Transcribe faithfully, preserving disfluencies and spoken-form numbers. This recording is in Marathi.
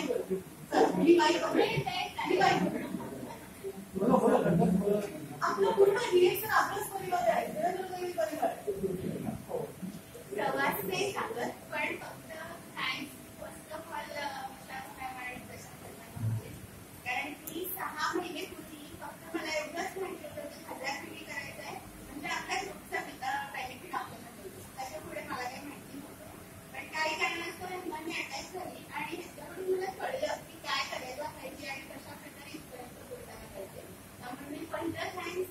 आपलं पूर्ण रिएक्शन आपल्याच परिवार आहे प्रवास नाही सांगत पण फक्त थँक्स फर्स्ट ऑफ ऑल कारण की सहा महिने पूर्वी फक्त मला एवढंच माहिती होतं की हजार पिढी करायचं आहे म्हणजे आपल्या ग्रुपचा बेनिफिट आपल्याला मिळतो त्याच्या पुढे मला काही माहिती नव्हतं पण काही कारणास्तव मी अटॅच झाली आणि ह्याच्याकडून मला कळलं की काय करायला पाहिजे आणि कशा प्रकारे इथपर्यंत बोलताना पाहिजे त्यामुळे मी पहिलं थँक्स